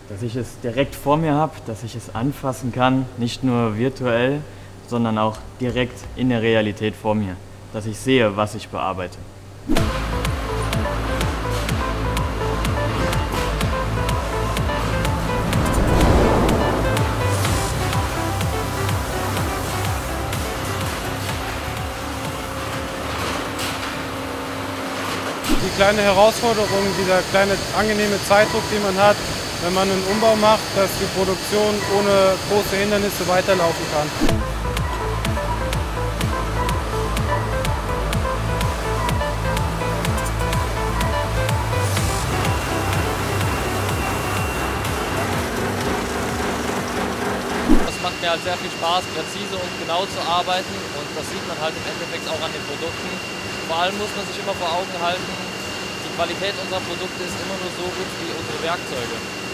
Dass ich es direkt vor mir habe, dass ich es anfassen kann, nicht nur virtuell, sondern auch direkt in der Realität vor mir. Dass ich sehe, was ich bearbeite. Die kleine Herausforderung, dieser kleine angenehme Zeitdruck, den man hat, wenn man einen Umbau macht, dass die Produktion ohne große Hindernisse weiterlaufen kann. Das macht mir halt sehr viel Spaß, präzise und genau zu arbeiten, und das sieht man halt im Endeffekt auch an den Produkten. Vor allem muss man sich immer vor Augen halten, die Qualität unserer Produkte ist immer nur so gut wie unsere Werkzeuge.